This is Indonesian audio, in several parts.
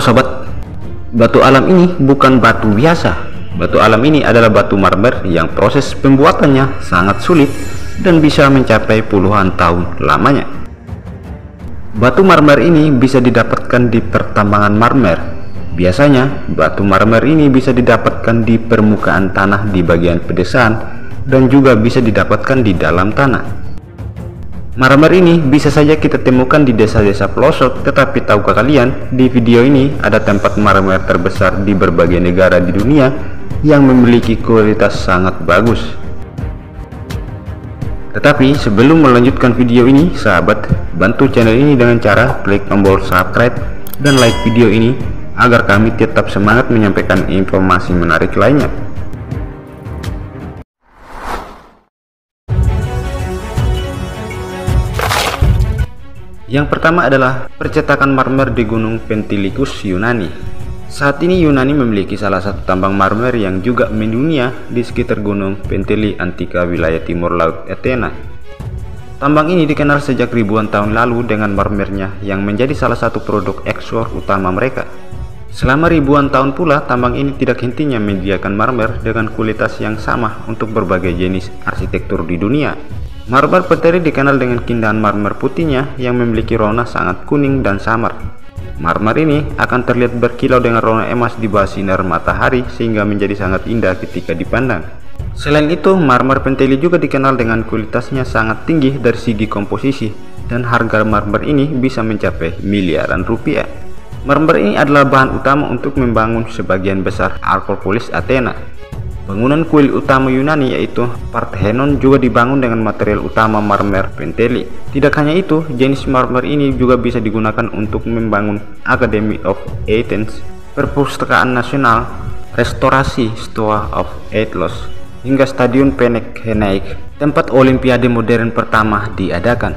sobat, batu alam ini bukan batu biasa. Batu alam ini adalah batu marmer yang proses pembuatannya sangat sulit dan bisa mencapai puluhan tahun lamanya. Batu marmer ini bisa didapatkan di pertambangan marmer. Biasanya batu marmer ini bisa didapatkan di permukaan tanah di bagian pedesaan dan juga bisa didapatkan di dalam tanah. Marmer ini bisa saja kita temukan di desa-desa pelosok, tetapi tahukah kalian, di video ini ada tempat marmer terbesar di berbagai negara di dunia yang memiliki kualitas sangat bagus. Tetapi sebelum melanjutkan video ini, sahabat, bantu channel ini dengan cara klik tombol subscribe dan like video ini agar kami tetap semangat menyampaikan informasi menarik lainnya. Yang pertama adalah percetakan marmer di Gunung Pentelicus, Yunani. Saat ini Yunani memiliki salah satu tambang marmer yang juga mendunia di sekitar Gunung Penteli Antika, wilayah timur laut Athena. Tambang ini dikenal sejak ribuan tahun lalu dengan marmernya yang menjadi salah satu produk ekspor utama mereka. Selama ribuan tahun pula, tambang ini tidak hentinya menyediakan marmer dengan kualitas yang sama untuk berbagai jenis arsitektur di dunia. Marmer Penteli dikenal dengan keindahan marmer putihnya yang memiliki warna sangat kuning dan samar. Marmer ini akan terlihat berkilau dengan warna emas di bawah sinar matahari sehingga menjadi sangat indah ketika dipandang. Selain itu, marmer Penteli juga dikenal dengan kualitasnya sangat tinggi dari segi komposisi dan harga marmer ini bisa mencapai miliaran rupiah. Marmer ini adalah bahan utama untuk membangun sebagian besar Akropolis Athena. Bangunan kuil utama Yunani yaitu Parthenon juga dibangun dengan material utama marmer Penteli. Tidak hanya itu, jenis marmer ini juga bisa digunakan untuk membangun Academy of Athens, Perpustakaan Nasional, restorasi Stoa of Athlos, hingga Stadion Panathinaike, tempat Olimpiade modern pertama diadakan.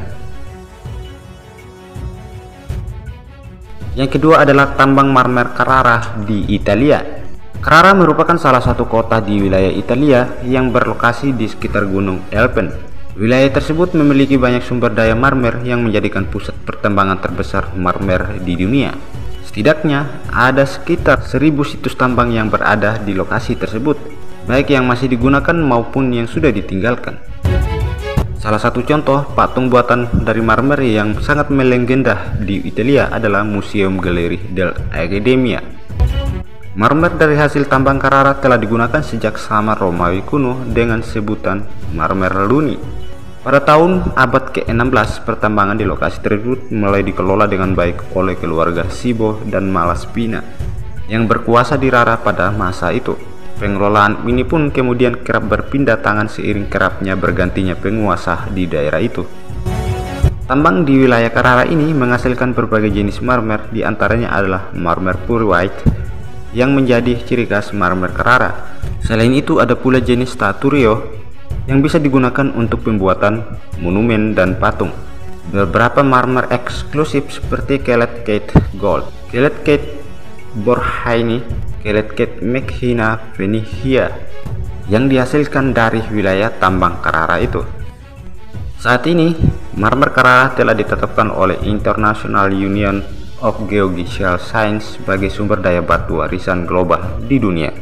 Yang kedua adalah tambang marmer Carrara di Italia. Carrara merupakan salah satu kota di wilayah Italia yang berlokasi di sekitar Gunung Alpen. Wilayah tersebut memiliki banyak sumber daya marmer yang menjadikan pusat pertambangan terbesar marmer di dunia. Setidaknya ada sekitar 1000 situs tambang yang berada di lokasi tersebut, baik yang masih digunakan maupun yang sudah ditinggalkan. Salah satu contoh patung buatan dari marmer yang sangat melegenda di Italia adalah Museum Gallery dell'Accademia. Marmer dari hasil tambang Carrara telah digunakan sejak zaman Romawi kuno dengan sebutan marmer luni. Pada tahun abad ke-16, pertambangan di lokasi tersebut mulai dikelola dengan baik oleh keluarga Sibo dan Malaspina yang berkuasa di Rara pada masa itu. Pengelolaan ini pun kemudian kerap berpindah tangan seiring kerapnya bergantinya penguasa di daerah itu. Tambang di wilayah Carrara ini menghasilkan berbagai jenis marmer, diantaranya adalah marmer pure white yang menjadi ciri khas marmer Carrara. Selain itu ada pula jenis Taturio yang bisa digunakan untuk pembuatan monumen dan patung. Beberapa marmer eksklusif seperti Kellet-Kate Gold, Kellet-Kate Borhaini, Kellet-Kate Mekhina Venihia yang dihasilkan dari wilayah tambang Carrara itu. Saat ini marmer Carrara telah ditetapkan oleh International Union of Geological Science sebagai sumber daya batu warisan global di dunia.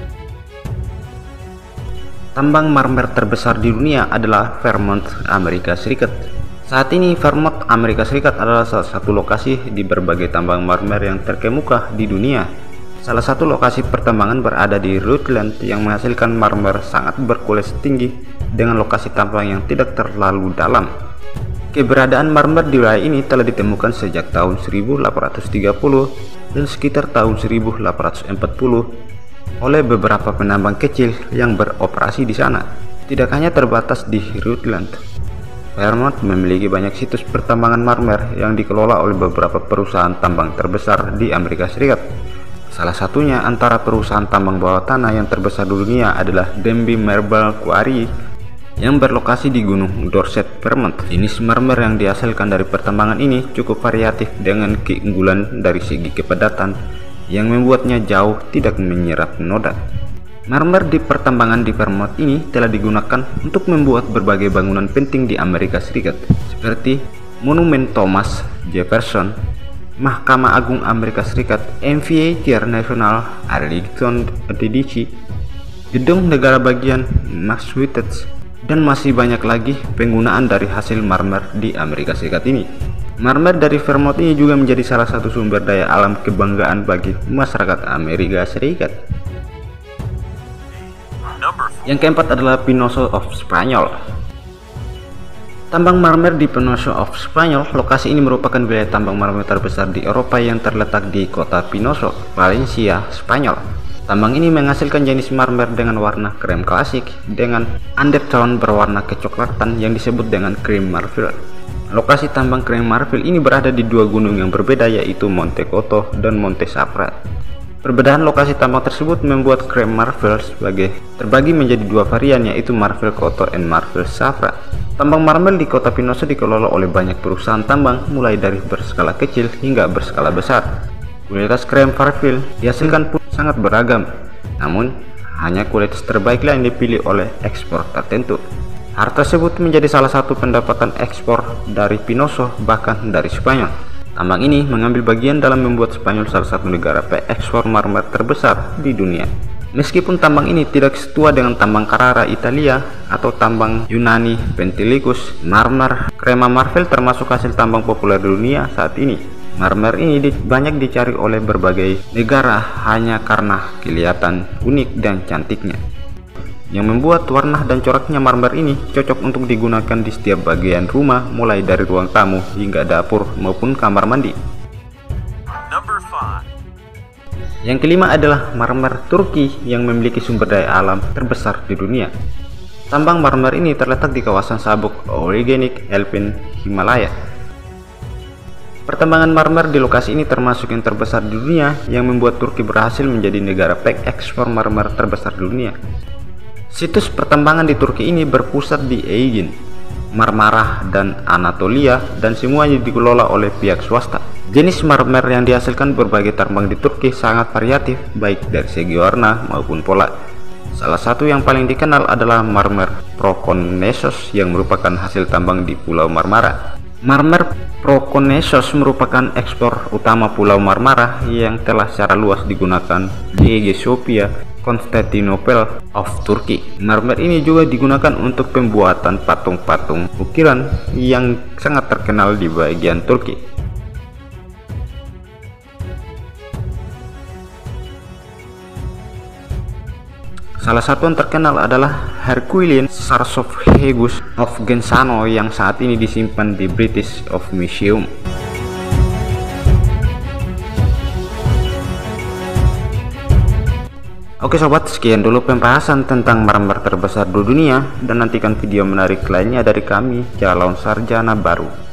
Tambang marmer terbesar di dunia adalah Vermont, Amerika Serikat. Saat ini Vermont, Amerika Serikat adalah salah satu lokasi di berbagai tambang marmer yang terkemuka di dunia. Salah satu lokasi pertambangan berada di Rutland yang menghasilkan marmer sangat berkualitas tinggi dengan lokasi tambang yang tidak terlalu dalam. Keberadaan marmer di wilayah ini telah ditemukan sejak tahun 1830 dan sekitar tahun 1840 oleh beberapa penambang kecil yang beroperasi di sana. Tidak hanya terbatas di Rutland, Vermont memiliki banyak situs pertambangan marmer yang dikelola oleh beberapa perusahaan tambang terbesar di Amerika Serikat. Salah satunya antara perusahaan tambang bawah tanah yang terbesar di dunia adalah Denby Marble Quarry yang berlokasi di Gunung Dorset, Vermont. Jenis marmer yang dihasilkan dari pertambangan ini cukup variatif dengan keunggulan dari segi kepadatan yang membuatnya jauh tidak menyerap noda. Marmer di pertambangan di Vermont ini telah digunakan untuk membuat berbagai bangunan penting di Amerika Serikat seperti Monumen Thomas Jefferson, Mahkamah Agung Amerika Serikat, Amphitheater National Arlington, DC, Gedung Negara Bagian Massachusetts, dan masih banyak lagi penggunaan dari hasil marmer di Amerika Serikat ini. Marmer dari Vermont ini juga menjadi salah satu sumber daya alam kebanggaan bagi masyarakat Amerika Serikat. Yang keempat adalah Pinoso of Spanyol. Tambang marmer di Pinoso of Spanyol. Lokasi ini merupakan wilayah tambang marmer terbesar di Eropa yang terletak di kota Pinoso, Valencia, Spanyol. Tambang ini menghasilkan jenis marmer dengan warna krem klasik dengan undertone berwarna kecoklatan yang disebut dengan cream marble. Lokasi tambang krem marble ini berada di dua gunung yang berbeda, yaitu Monte Coto dan Monte Safra. Perbedaan lokasi tambang tersebut membuat krem marble terbagi menjadi dua varian, yaitu Marble Coto dan Marble Safra. Tambang marmer di kota Pinoso dikelola oleh banyak perusahaan tambang, mulai dari berskala kecil hingga berskala besar. Kualitas krem marble dihasilkan pun sangat beragam, namun hanya kualitas terbaiklah yang dipilih oleh ekspor tertentu. Hal tersebut menjadi salah satu pendapatan ekspor dari Pinoso, bahkan dari Spanyol. Tambang ini mengambil bagian dalam membuat Spanyol salah satu negara pengekspor marmer terbesar di dunia. Meskipun tambang ini tidak setua dengan tambang Carrara Italia atau tambang Yunani Pentelicus, marmer Crema Marble termasuk hasil tambang populer di dunia saat ini. Marmer ini banyak dicari oleh berbagai negara hanya karena kelihatan unik dan cantiknya, yang membuat warna dan coraknya marmer ini cocok untuk digunakan di setiap bagian rumah, mulai dari ruang tamu hingga dapur maupun kamar mandi. Yang kelima adalah marmer Turki yang memiliki sumber daya alam terbesar di dunia. Tambang marmer ini terletak di kawasan sabuk Orogenic Alpine Himalaya. Pertambangan marmer di lokasi ini termasuk yang terbesar di dunia, yang membuat Turki berhasil menjadi negara pengekspor marmer terbesar di dunia. Situs pertambangan di Turki ini berpusat di Aegean, Marmara, dan Anatolia, dan semuanya dikelola oleh pihak swasta. Jenis marmer yang dihasilkan berbagai tambang di Turki sangat variatif, baik dari segi warna maupun pola. Salah satu yang paling dikenal adalah marmer Prokonnesos yang merupakan hasil tambang di Pulau Marmara. Marmer Prokonnesos merupakan ekspor utama Pulau Marmara yang telah secara luas digunakan di Hagia Sophia, Konstantinopel of Turkey. Marmer ini juga digunakan untuk pembuatan patung-patung ukiran yang sangat terkenal di bagian Turki. Salah satu yang terkenal adalah Herculean Sarcophagus of Genzano yang saat ini disimpan di British Museum. Oke sobat, sekian dulu pembahasan tentang marmer terbesar di dunia, dan nantikan video menarik lainnya dari kami, calon sarjana baru.